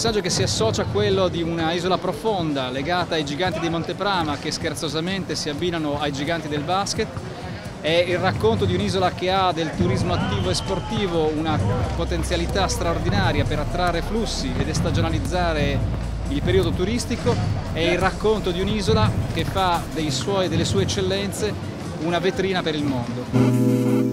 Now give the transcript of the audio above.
paesaggio che si associa a quello di una isola profonda legata ai giganti di Monteprama che scherzosamente si abbinano ai giganti del basket. È il racconto di un'isola che ha del turismo attivo e sportivo una potenzialità straordinaria per attrarre flussi ed estagionalizzare il periodo turistico. È il racconto di un'isola che fa delle sue eccellenze una vetrina per il mondo.